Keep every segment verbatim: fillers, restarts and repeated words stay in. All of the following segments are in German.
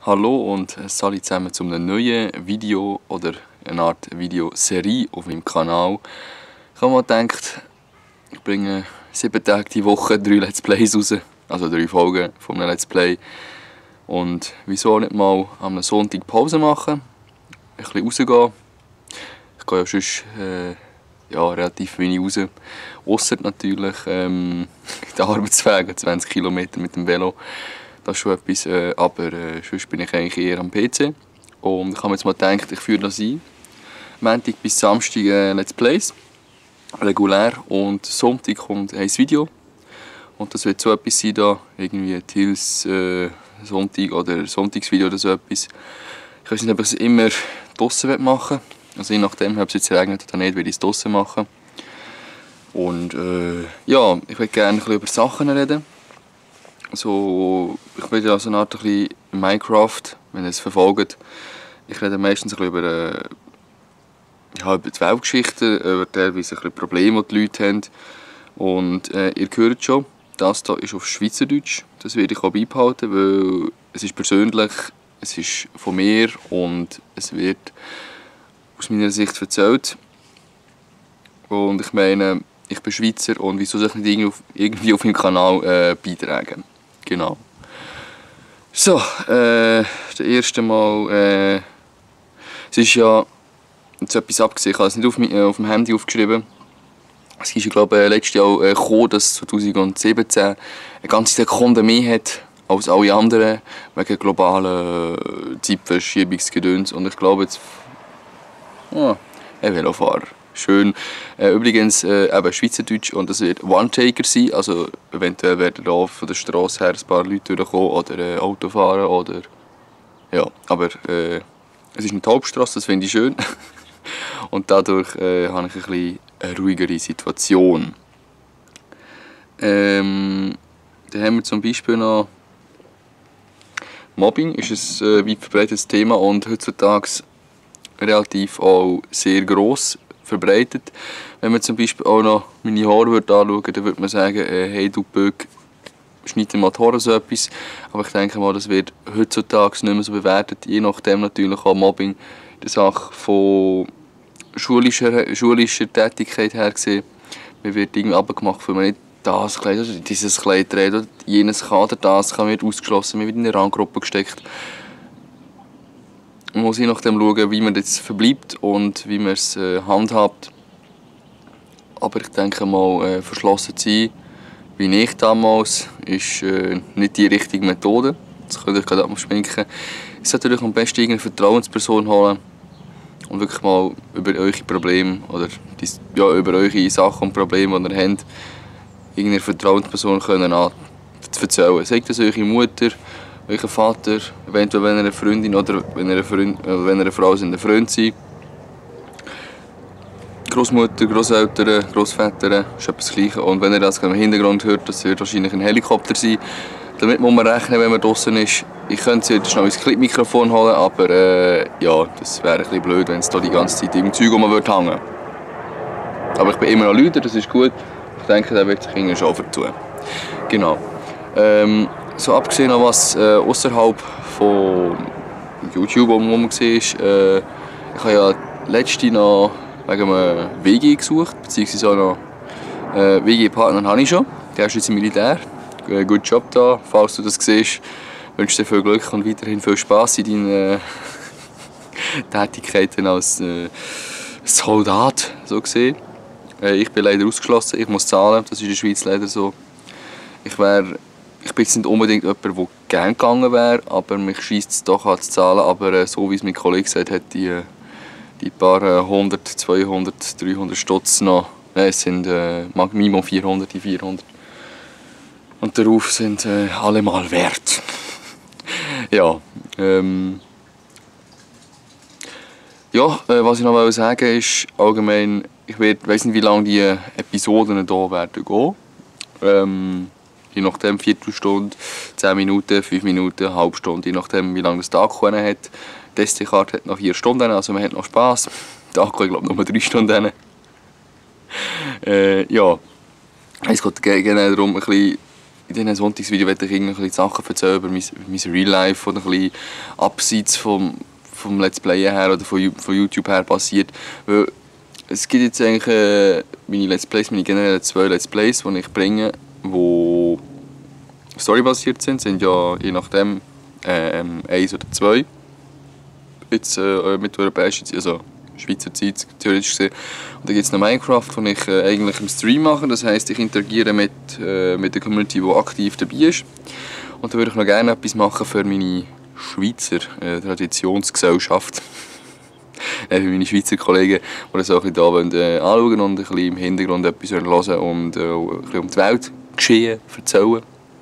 Hallo und hallo zusammen zu einem neuen Video oder eine Art Videoserie auf meinem Kanal. Ich habe mal gedacht, ich bringe sieben Tage die Woche drei Let's Plays raus, also drei Folgen von einem Let's Play. Und wieso nicht mal am Sonntag Pause machen, ein bisschen rausgehen. Ich gehe ja sonst äh, ja, relativ wenig raus, ausser natürlich ähm, den Arbeitsweg, zwanzig Kilometer mit dem Velo. Das ist schon etwas, äh, aber äh, sonst bin ich eigentlich eher am P C. Und ich habe mir jetzt mal gedacht, ich führe das ein. Montag bis Samstag äh, Let's Plays, regulär. Und Sonntag kommt ein Video. Und das wird so etwas sein da, irgendwie Tills äh, Sonntag oder Sonntagsvideo oder so etwas. Ich weiß nicht, ob ich es immer draussen machen will. Also je nachdem, ob es jetzt regnet oder nicht, will ich es draussen machen. Und äh, ja, ich würde gerne ein bisschen über Sachen reden. So, ich bin ja so eine Art ein bisschen Minecraft, wenn ihr es verfolgt. Ich rede meistens ein bisschen über, äh, ja, über die Weltgeschichte, über teilweise ein bisschen Probleme, die die Leute haben. Und äh, ihr hört schon, das hier ist auf Schweizerdeutsch. Das werde ich auch beibehalten, weil es ist persönlich, es ist von mir und es wird aus meiner Sicht erzählt. Und ich meine, ich bin Schweizer und wieso soll ich nicht irgendwie auf, irgendwie auf meinem Kanal äh, beitragen? Genau. So, äh, das erste Mal, äh, es ist ja jetzt etwas abgesehen, ich habe es nicht auf, mein, äh, auf dem Handy aufgeschrieben. Es ist ja, glaube ich, letztes Jahr äh, gekommen, dass zwanzig siebzehn eine ganze Sekunde mehr hat als alle anderen, wegen globalen äh, Zeitverschiebungsgedöns. Und ich glaube jetzt, oh, ein Velofahrer. Schön. Äh, übrigens äh, eben Schweizerdeutsch und das wird One-Taker sein, also eventuell werden da von der Straße her ein paar Leute durchkommen oder äh, Auto fahren oder ja, aber äh, es ist eine Hauptstrasse, das finde ich schön und dadurch äh, habe ich ein bisschen eine ruhigere Situation. Ähm, dann haben wir zum Beispiel noch Mobbing, ist ein äh, weit verbreitetes Thema und heutzutage relativ auch sehr gross verbreitet. Wenn man zum Beispiel auch noch meine Haare anschauen würde, dann würde man sagen, äh, hey du Böck, schneid dir mal die Haare, so etwas. Aber ich denke mal, das wird heutzutage nicht mehr so bewertet. Je nachdem natürlich auch Mobbing die Sache von schulischer, schulischer Tätigkeit her gesehen. Man wird irgendwie abgemacht, weil man nicht das Kleid oder dieses Kleid trägt oder jenes Kader, das kann wird ausgeschlossen, man wird in eine Ranggruppe gesteckt. Man muss je nachdem schauen, wie man jetzt verbleibt und wie man es äh, handhabt. Aber ich denke mal, äh, verschlossen zu sein, wie ich damals, ist äh, nicht die richtige Methode. Das könnt ihr euch gerade abschminken. Es sollte natürlich am besten eine Vertrauensperson holen und wirklich mal über eure Probleme oder die, ja, über eure Sachen und Probleme, die ihr habt, irgendeiner Vertrauensperson können erzählen. Sagt das eure Mutter, euer Vater, eventuell wenn ihr eine Freundin oder wenn ihr eine, Freund, äh, wenn ihr eine Frau seid, ein Freund seid. Großmutter, Großeltern, Großväter, ist etwas Gleiches. Und wenn ihr das im Hintergrund hört, das wird wahrscheinlich ein Helikopter sein. Damit muss man rechnen, wenn man draußen ist. Ich könnte jetzt schnell ein Clipmikrofon holen, aber äh, ja, das wäre ein bisschen blöd, wenn es da die ganze Zeit im Zeug hängen würde. Aber ich bin immer noch lauter, das ist gut. Ich denke, der wird sich irgendwie schon vertun. Genau. Ähm, So abgesehen von was äh, außerhalb von YouTube, wo man gesehen ist, äh, ich habe ja letzte noch wegen einem W G gesucht, beziehungsweise auch noch äh, W G-Partner habe ich schon. Der ist jetzt im Militär. Äh, guter Job da, falls du das siehst. Ich wünsche dir viel Glück und weiterhin viel Spass in deinen äh, Tätigkeiten als äh, Soldat, so gesehen. Äh, ich bin leider ausgeschlossen, ich muss zahlen, das ist in der Schweiz leider so. Ich wäre Ich bin jetzt nicht unbedingt jemand, der gerne gegangen wäre, aber mich scheisst es doch an zu zahlen. Aber äh, so wie es mein Kollege gesagt hat, die, die paar äh, hundert, zweihundert, dreihundert Stutz noch, äh, es sind äh, Minimum vierhundert, die vierhundert. Und darauf sind äh, alle mal wert. ja, ähm, ja äh, was ich noch sagen will, ist allgemein, ich weiß nicht, wie lange die Episoden hier werden gehen. Ähm, Je nachdem Viertelstunde, zehn Minuten, fünf Minuten, eine halbe Stunde, je nachdem wie lange das Akku hat. Die S D-Karte hat noch vier Stunden, also man hat noch Spass. Der Akku hat glaube ich nur drei Stunden. Äh, ja, es geht generell darum, ein bisschen in diesen Sonntagsvideos werde ich irgendwie Sachen erzählen über mein, mein Real Life, oder ein bisschen abseits vom, vom Let's Play her oder von, von YouTube her passiert. Weil es gibt jetzt eigentlich äh, meine Let's Plays, meine generellen zwei Let's Plays, die ich bringe, die storybasiert sind, sind ja je nachdem ähm, eins oder zwei. Jetzt äh, mit europäischer Zeit, also Schweizer Zeit theoretisch gesehen. Und dann gibt es noch Minecraft, wo ich äh, eigentlich im Stream mache. Das heisst, ich interagiere mit, äh, mit der Community, die aktiv dabei ist. Und dann würde ich noch gerne etwas machen für meine Schweizer äh, Traditionsgesellschaft. äh, für meine Schweizer Kollegen, die das auch ein bisschen da wollen, äh, anschauen und ein bisschen im Hintergrund etwas hören und äh, ein bisschen um die Welt geschehen erzählen.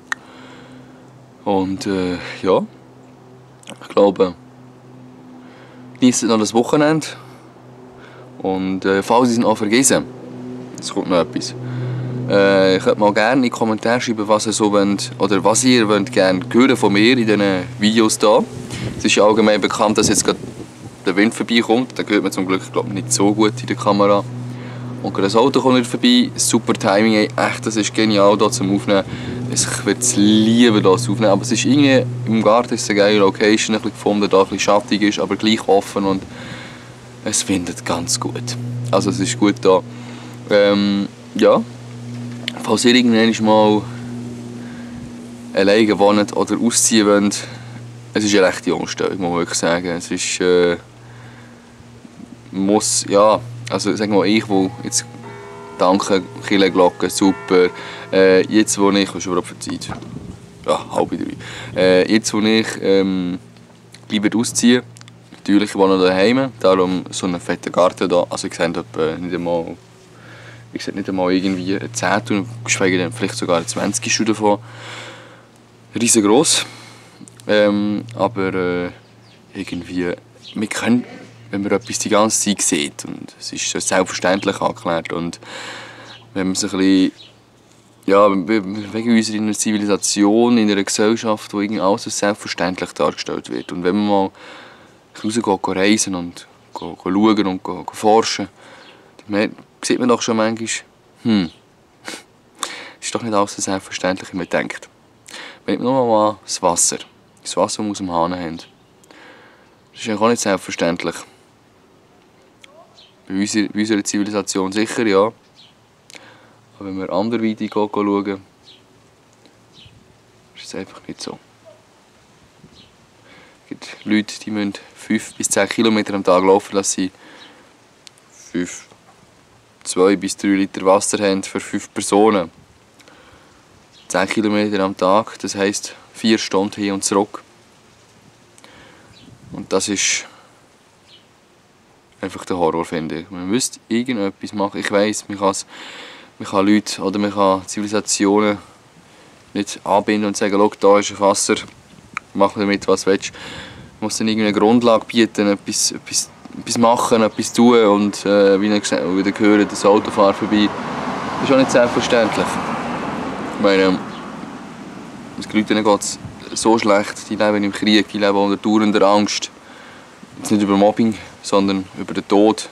Und äh, ja, ich glaube, genießt noch das Wochenende. Und äh, falls ich es noch vergessen, es kommt noch etwas. Äh, ihr könnt mal gerne in die Kommentare schreiben, was ihr so wollt, oder was ihr wollt gerne hören von mir in diesen Videos hier. Es ist ja allgemein bekannt, dass jetzt gerade der Wind vorbeikommt. Da hört man zum Glück, glaube ich, nicht so gut in der Kamera. Und gerade das Auto kommt wieder vorbei. Super Timing, ey. Echt, das ist genial hier zum Aufnehmen. Ich würde es lieben, hier zu aufnehmen. Aber es ist irgendwie, im Garten ist eine geile Location, ein bisschen gefunden, da ein bisschen schattig ist, aber gleich offen und es findet ganz gut. Also es ist gut da. Ähm, ja, falls ihr irgendwann mal alleine wohnt oder ausziehen wollt, es ist eine rechte Umstellung, muss man wirklich sagen. Es ist, äh, muss, ja, also sagen wir mal, ich, wo jetzt, danke, Kirchenglocke, super, äh, jetzt wo ich, was ist überhaupt für Zeit? Ja, halb drei. Äh, jetzt wo ich ähm, lieber ausziehen, natürlich, ich wohne daheim, darum so einen fetten Garten da. Also ich sehe etwa nicht einmal, ich sehe nicht einmal irgendwie ein Zehntel, geschweige denn vielleicht sogar ein Zwanzigstel davon. Riesengroß. Ähm, aber äh, irgendwie, wir können, wenn man etwas die ganze Zeit sieht, und es ist selbstverständlich angeklärt, und wenn man sich ein bisschen, ja, wegen unserer Zivilisation, in einer Gesellschaft, wo irgendwie alles als selbstverständlich dargestellt wird. Und wenn man mal rausgehen, reisen und go, go schauen und go, go forschen, dann sieht man doch schon manchmal, hm, es ist doch nicht alles so selbstverständlich, wie man denkt. Wenn ich nur mal an das Wasser, das Wasser, das wir aus dem Hahn haben, das ist ja auch nicht selbstverständlich. Bei unserer, bei unserer Zivilisation sicher, ja. Aber wenn wir anderweitig schauen, ist es einfach nicht so. Es gibt Leute, die müssen fünf bis zehn Kilometer am Tag laufen, dass sie fünf, zwei bis drei Liter Wasser haben für fünf Personen. zehn Kilometer am Tag, das heisst vier Stunden hin und zurück. Und das ist einfach der Horror, finde ich. Man müsste irgendetwas machen. Ich weiss, man, man kann Leute oder man kann Zivilisationen nicht anbinden und sagen, schau, da ist ein Wasser, mach damit, was du willst. Man muss dann irgendeine Grundlage bieten, etwas, etwas, etwas machen, etwas tun und äh, wie ich wieder gehört, das Auto fährt vorbei. Das ist auch nicht selbstverständlich. Ich meine, es Leuten geht es so schlecht, die leben im Krieg, die leben unter dauernder Angst. Jetzt nicht über Mobbing, sondern über den Tod.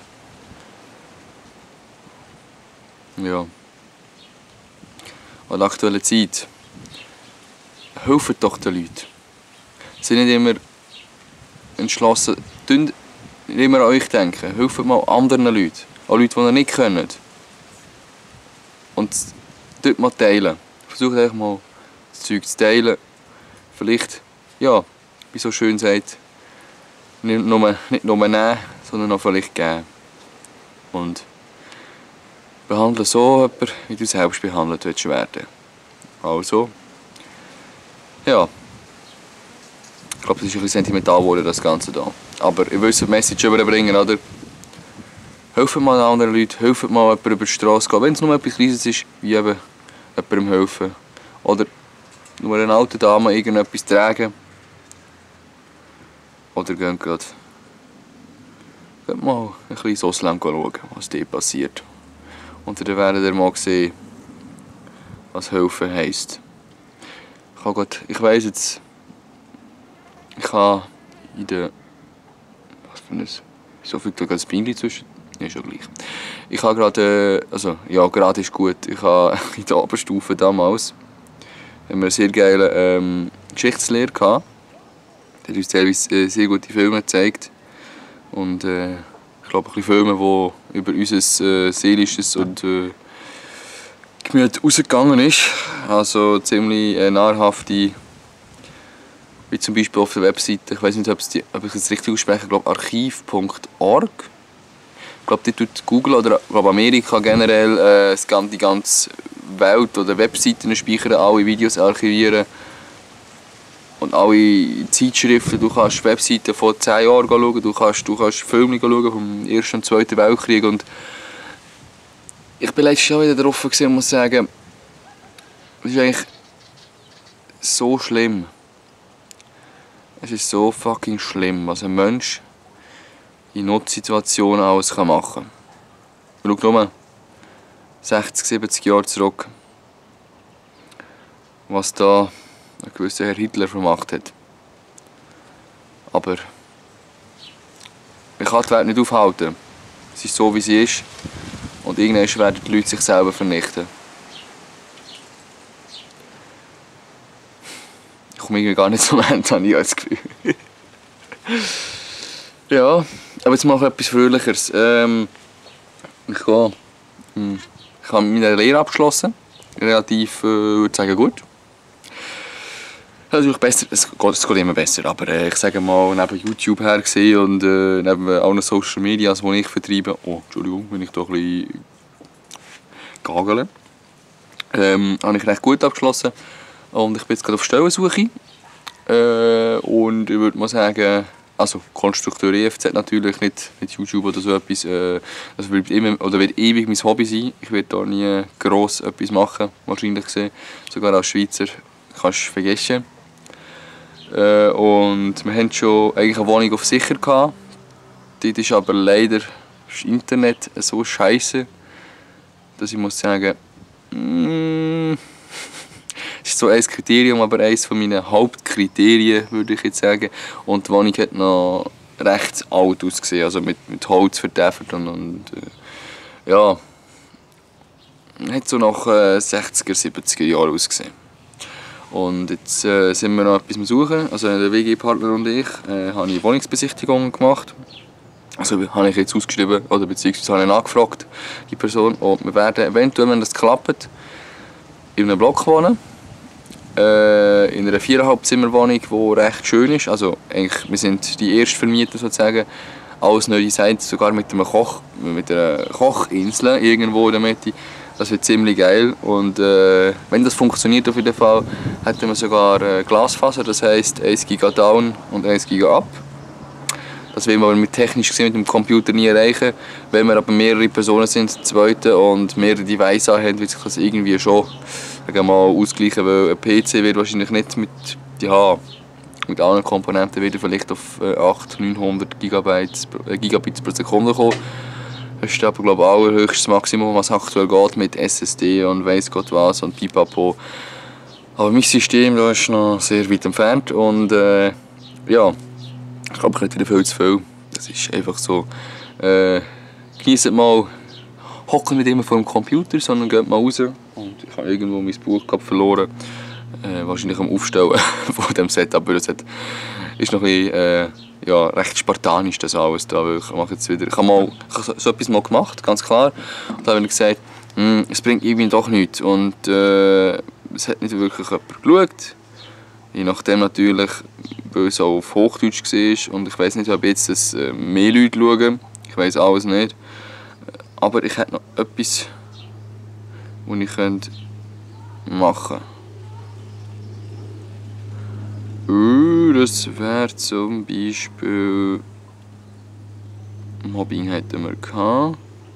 Ja. In der aktuellen Zeit, helft doch den Leuten. Seid nicht immer entschlossen, nicht immer an euch denken. Helft mal anderen Leuten, auch Leuten, die ihr nicht könnt. Und dort mal teilen. Versucht einfach mal das Zeug zu teilen. Vielleicht, ja, wie so schön sagt, nicht nur, nicht nur nehmen, sondern auch vielleicht geben. Und behandle so jemanden, wie du selbst behandelt willst werden. Also, ja. Ich glaube, das ist ein bisschen sentimental geworden, das Ganze hier. Aber ich will eine Message überbringen, oder? Helft mal anderen Leuten, helft mal jemandem über die Straße gehen. Wenn es nur etwas Kleines ist, wie eben jemandem helfen. Oder nur einer alten Dame irgendetwas tragen. Oder geht gerade mal ein bisschen ins Ausland schauen, was dort passiert. Und dann werdet ihr mal sehen, was helfen heisst. Ich, habe grad, ich weiss jetzt, ich habe in der, was für ein, so viel gerade ein Bienchen zwischen, ja, schon gleich. Ich habe gerade, also ja, gerade ist gut, ich habe in der Oberstufe damals, haben wir eine sehr geile ähm, Geschichtslehre gehabt. Der hat uns teilweise äh, sehr gute Filme gezeigt. Und äh, ich glaube, ein bisschen Filme, die über unser äh, seelisches und äh, Gemüt rausgegangen ist. Also ziemlich äh, nahrhafte, wie zum Beispiel auf der Webseite, ich weiß nicht, ob, die, ob ich es richtig ausspreche, ich glaube archiv punkt org. Ich glaube, die tut Google oder glaub, Amerika generell äh, die ganze Welt oder Webseiten speichern, alle Videos archivieren und alle Zeitschriften. Du kannst Webseiten von zehn Jahren schauen, du kannst, du kannst Filme schauen vom Ersten und Zweiten Weltkrieg. Und ich bin letztes Jahr wieder drauf und muss sagen, es ist eigentlich so schlimm. Es ist so fucking schlimm, was ein Mensch in Notsituationen alles machen kann. Schau nur sechzig, siebzig Jahre zurück, was da ein gewisser Herr Hitler vermacht hat. Aber man kann die Welt nicht aufhalten. Es ist so, wie sie ist. Und irgendwann werden die Leute sich selber vernichten. Ich komme irgendwie gar nicht zum Ende, habe ich das Gefühl. Ja, aber jetzt mache ich etwas Fröhlicheres. Ähm, ich gehe. Ich habe meine Lehre abgeschlossen. Relativ, äh, würde sagen, gut. Natürlich besser, es geht, es geht immer besser, aber äh, ich sage mal, neben YouTube her gesehen und äh, neben allen Social Media, die ich vertreibe, oh, Entschuldigung, bin ich da ein bisschen gagele, ähm, habe ich recht gut abgeschlossen und ich bin jetzt gerade auf Stellensuche äh, und ich würde mal sagen, also Konstrukteur E F Z natürlich, nicht, nicht YouTube oder so etwas, äh, das wird, immer, oder wird ewig mein Hobby sein, ich werde da nie gross etwas machen, wahrscheinlich gesehen, sogar als Schweizer, kannst du vergessen. Äh, und wir hatten schon eigentlich eine Wohnung auf sicher gehabt. Dort ist aber leider das Internet so scheiße, dass ich muss sagen, mm, es ist so ein Kriterium, aber eines von meinen Hauptkriterien, würde ich jetzt sagen. Und die Wohnung hat noch recht alt ausgesehen, also mit, mit Holz vertäfert und, und äh, ja, hat so nach äh, sechziger, siebziger Jahren ausgesehen. Und jetzt äh, sind wir noch etwas am Suchen. Also der W G-Partner und ich äh, haben eine Wohnungsbesichtigung gemacht. Also habe ich jetzt ausgeschrieben oder beziehungsweise habe ich angefragt, die Person. Und wir werden eventuell, wenn das klappt, in einem Block wohnen. Äh, in einer viereinhalb Zimmerwohnung, die recht schön ist. Also eigentlich, wir sind die ersten Vermieter sozusagen. Alles neu designt, sogar mit einem Koch, mit einer Kochinsel irgendwo in der Mitte. Das wird ziemlich geil und äh, wenn das funktioniert auf jeden Fall, hätten wir sogar äh, Glasfaser, das heisst eins Giga down und eins Giga up. Das will man mit technisch gesehen mit dem Computer nie erreichen. Wenn wir aber mehrere Personen sind, zweite und mehrere Devices haben, wird sich das irgendwie schon sagen wir mal, ausgleichen, weil ein P C wird wahrscheinlich nicht mit, ja, mit allen Komponenten wieder vielleicht auf äh, achthundert, neunhundert Gigabytes, äh, Gigabits pro Sekunde kommen. Das ist aber glaube ich allerhöchstes Maximum, was aktuell geht mit S S D und weiss Gott was und Pipapo. Aber mein System da ist noch sehr weit entfernt und äh, ja, ich glaube ich rede wieder viel zu viel. Das ist einfach so, äh, genießt mal, hockt nicht immer vor dem Computer, sondern geht mal raus. Und ich habe irgendwo mein Buch gehabt, verloren, äh, wahrscheinlich am Aufstellen von dem Set, aber das hat, ist noch ein bisschen, äh, ja, recht spartanisch das alles da, weil ich mache jetzt wieder, ich habe mal, ich habe so etwas mal gemacht, ganz klar, und dann habe ich gesagt, es bringt irgendwie doch nichts und äh, es hat nicht wirklich jemand geschaut, je nachdem natürlich, weil es auch auf Hochdeutsch war und ich weiß nicht, ob jetzt das, äh, mehr Leute schauen, ich weiß alles nicht, aber ich hätte noch etwas, was ich könnte machen könnte. Uh, das wäre zum Beispiel Mobbing hätten wir gehabt.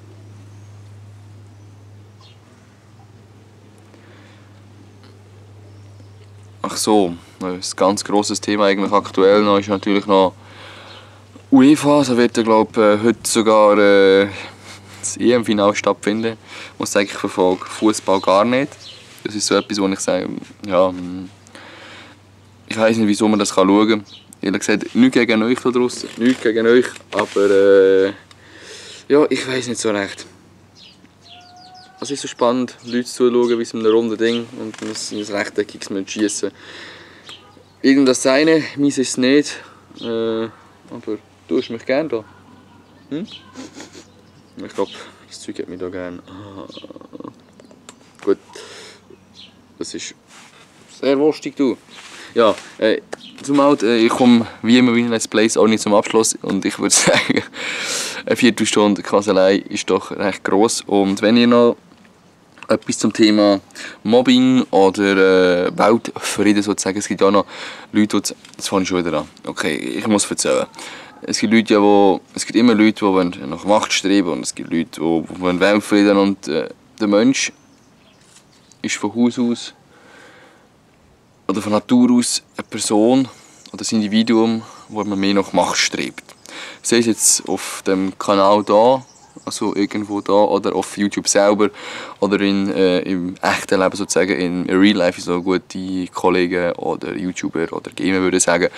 Ach so, ein ganz grosses Thema eigentlich aktuell noch ist natürlich noch UEFA. Da wird, glaube ich, heute sogar äh, das E M-Final stattfinden. Ich muss sagen, ich verfolge Fußball gar nicht. Das ist so etwas, wo ich sage, ja, ich weiß nicht, wieso man das schauen kann. Ehrlich gesagt, nichts gegen euch da draussen, nichts gegen euch, aber äh, ja, ich weiß nicht so recht. es ist so spannend, Leute zuzuschauen, wie sie mit einem runden Ding und ein rechteckiges schiessen. Irgendwas seine, meins ist es nicht. Äh, aber du hast mich gerne da. Hm? Ich glaube, das Zeug hat mich da gerne. Ah. Gut. Das ist sehr wurstig, du. Ja, äh, zum Alt, äh, ich komme wie immer in Let's Plays auch nicht zum Abschluss und ich würde sagen, eine Viertelstunde Quaselei ist doch recht gross. Und wenn ihr noch etwas zum Thema Mobbing oder äh, Weltfrieden sozusagen, es gibt ja noch Leute, die, das fange ich schon wieder an, okay, ich muss erzählen. Es gibt Leute, die, es gibt immer Leute, die nach Macht streben und es gibt Leute, die, die Weltfrieden und äh, der Mensch ist von Haus aus oder von Natur aus eine Person oder ein Individuum, wo man mehr nach Macht strebt. Sei es jetzt auf dem Kanal da, also irgendwo da, oder auf YouTube selber, oder in, äh, im echten Leben sozusagen, in Real Life, so gute Kollegen oder YouTuber oder Gamer würde ich sagen.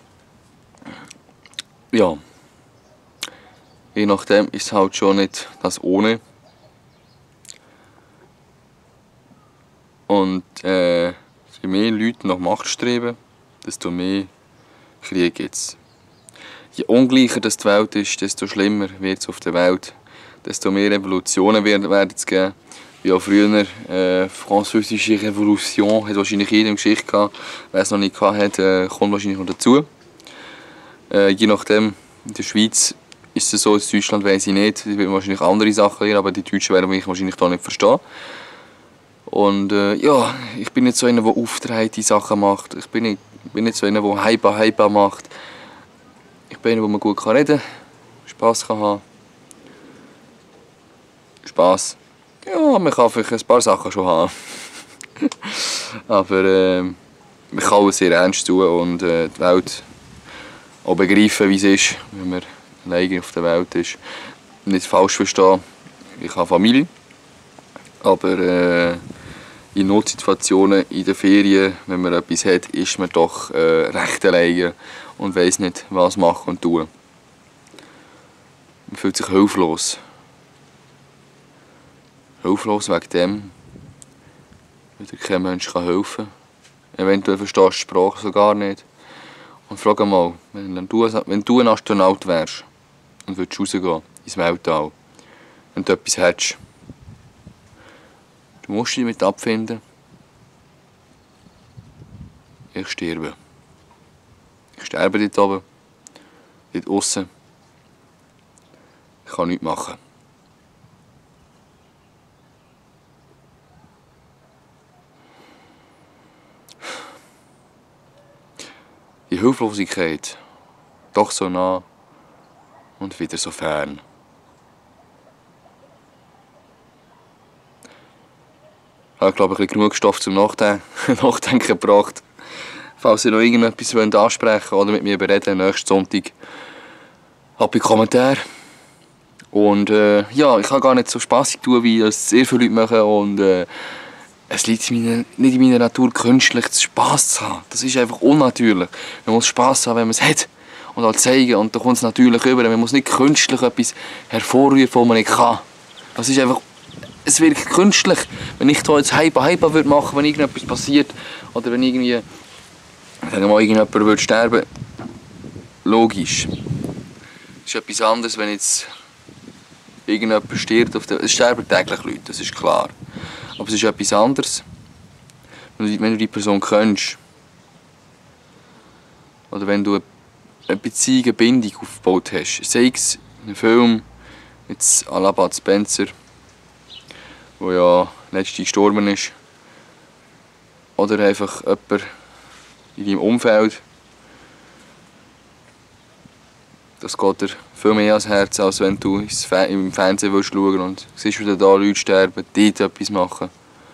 Ja, je nachdem ist es halt schon nicht das ohne. Und äh, je mehr Leute nach Macht streben, desto mehr Krieg gibt es. Je ungleicher das die Welt ist, desto schlimmer wird es auf der Welt. Desto mehr Revolutionen werden es geben. Wie auch früher, äh, französische Revolution, hat wahrscheinlich jeder in Geschichte gehabt. Wer es noch nicht gehabt hat, äh, kommt wahrscheinlich noch dazu. Äh, je nachdem, in der Schweiz ist es so, in Deutschland weiss ich nicht, die werden wahrscheinlich andere Sachen lernen, aber die Deutschen werden mich wahrscheinlich da nicht verstehen. Und äh, ja, ich bin nicht so einer, der auftragende Sachen macht. Ich bin nicht, bin nicht so einer, der Hyper Hyper macht. Ich bin einer, der man gut reden kann, Spass kann haben. Spass. Ja, man kann vielleicht ein paar Sachen schon haben. Aber äh, man kann auch sehr ernst tun und äh, die Welt auch begreifen, wie es ist, wenn man alleine auf der Welt ist. Nicht falsch verstehen, ich habe Familie. Aber äh, in Notsituationen, in den Ferien, wenn man etwas hat, ist man doch äh, recht alleine und weiss nicht, was machen und tun. Man fühlt sich hilflos. Hilflos wegen dem, weil dir kein Mensch helfen kann. Eventuell verstehst du die Sprache so gar nicht. Und frag mal, wenn du, wenn du ein Astronaut wärst und würdest rausgehen ins Weltall, wenn du etwas hättest, du musst dich damit abfinden. Ich sterbe. Ich sterbe dort oben, dort aussen. Ich kann nichts machen. Die Hilflosigkeit, doch so nah und wieder so fern. Ich habe, glaube ich, genug Stoff zum Nachdenken, Nachdenken gebracht. Falls ihr noch irgendetwas ansprechen wollt oder mit mir bereden, nächsten Sonntag, habt ihr Kommentare. Und äh, ja, ich kann gar nicht so spassig tun, wie das sehr viele Leute machen. Und äh, es liegt in meiner, nicht in meiner Natur, künstlich Spass zu haben. Das ist einfach unnatürlich. Man muss Spass haben, wenn man es hat. Und auch zeigen. Und dann kommt es natürlich über. Man muss nicht künstlich etwas hervorrufen, was man nicht kann. Das ist einfach, es wirkt künstlich. Wenn ich da jetzt Hyper Hyper würde machen, wenn irgendetwas passiert, oder wenn irgendwie, sagen wir mal, irgendjemand würde sterben, logisch. Es ist etwas anderes, wenn jetzt irgendjemand stirbt. Auf der, es sterben täglich Leute, das ist klar. Aber es ist etwas anderes, wenn du, wenn du die Person kennst. Oder wenn du eine Beziehung, eine Bindung aufgebaut hast. Sei es in einem Film, jetzt à la Bud Spencer, der ja letztens gestorben ist. Oder einfach jemand in deinem Umfeld. Das geht dir viel mehr ans Herz, als wenn du im Fernsehen willst schauen und siehst, wie da Leute sterben, dort etwas machen.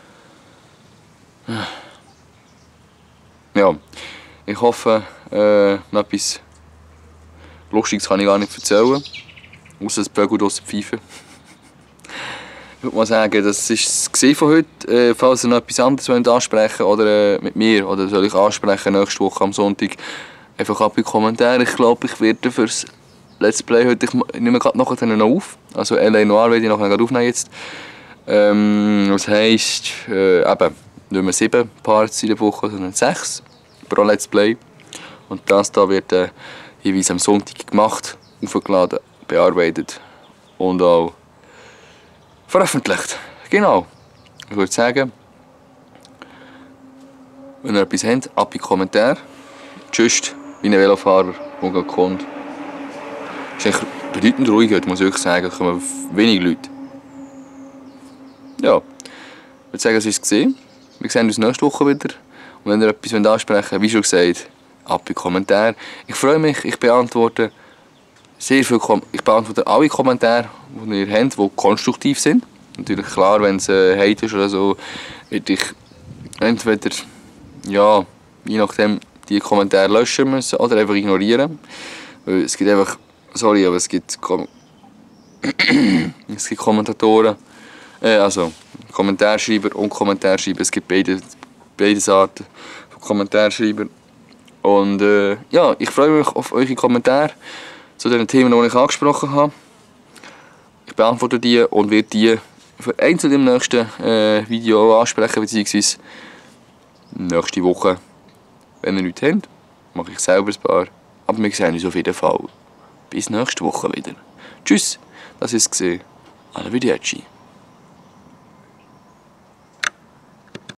Ja, ich hoffe, äh, noch etwas Lustiges kann ich gar nicht erzählen. Außer das Bögel draussen pfeifen. Ich würde mal sagen, das ist es von heute. Äh, falls ihr noch etwas anderes ansprechen wollt, oder äh, mit mir, oder soll ich ansprechen nächste Woche am Sonntag, einfach ab in die Kommentare. Ich glaube, ich werde fürs Let's Play heute, ich nehme gerade nachher noch auf. Also L A Noir werde ich nachher aufnehmen jetzt. Ähm, das heisst, äh, eben, nicht mehr sieben Parts in der Woche, sondern sechs pro Let's Play. Und das da wird äh, jeweils am Sonntag gemacht, aufgeladen, bearbeitet und auch veröffentlicht. Genau. Ich würde sagen, wenn ihr etwas habt, ab in die Kommentare. Tschüss, wie ein Velofahrer, der gerade kommt. Es ist eigentlich bedeutend ruhig heute, muss ich wirklich sagen. Es kommen wenig Leute. Ja, ich würde sagen, es ist gesehen. Wir sehen uns nächste Woche wieder. Und wenn ihr etwas ansprechen wollt, wie schon gesagt, ab in die Kommentare. Ich freue mich, ich beantworte sehr viel Kom ich beantworte alle Kommentare, die ihr habt, die konstruktiv sind. Natürlich klar, wenn es äh, Hate ist oder so, werde ich entweder, ja, je nachdem, die Kommentare löschen müssen oder einfach ignorieren. Weil es gibt einfach, sorry, aber es gibt, Kom es gibt Kommentatoren, äh, also Kommentarschreiber und Kommentarschreiber. Es gibt beide, beide Arten von Kommentarschreiber. Und äh, ja, ich freue mich auf eure Kommentare zu den Themen, die ich angesprochen habe. Ich beantworte die und werde die für einzeln im nächsten äh, Video ansprechen, beziehungsweise nächste Woche. Wenn ihr nichts habt, mache ich selber ein paar. Aber wir sehen uns auf jeden Fall. Bis nächste Woche wieder. Tschüss, das ist es. Arrivederci.